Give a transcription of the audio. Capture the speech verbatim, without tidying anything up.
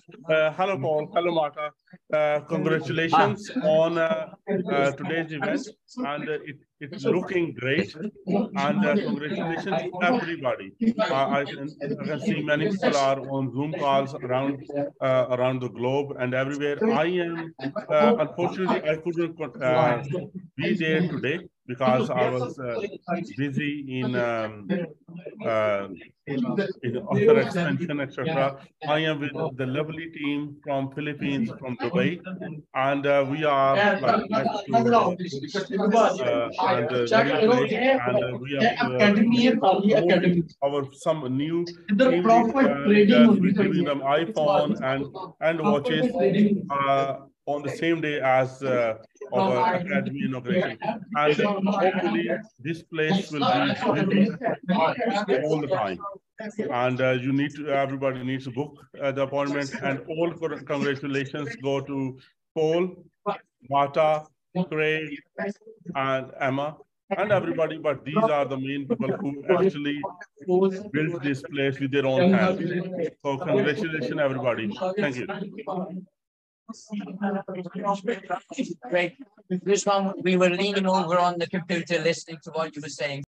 Uh, hello, Paul. Hello, Martha. Uh, congratulations on uh, uh, today's event, and uh, it, it's looking great. And uh, congratulations to everybody. Uh, I can I can see many people are on Zoom calls around uh, around the globe and everywhere. I am uh, unfortunately I couldn't uh, be there today because I was uh, busy in. Um, uh, in author expansion, et cetera. I am with the lovely team from Philippines, from Dubai, and uh, we are like next to uh, and uh, very close, and uh, we have uh, our some new team leaders. We're giving them iPhone and and watches uh, on the same day as uh, our academy inauguration, and uh, hopefully this place will be busy all the time. And uh, you need to, everybody needs to book uh, the appointment, and all congratulations go to Paul, Marta, Craig, and Emma, and everybody, but these are the main people who actually built this place with their own hands. So congratulations, everybody. Thank you. Great. Rizwan, we were leaning over on the computer listening to what you were saying.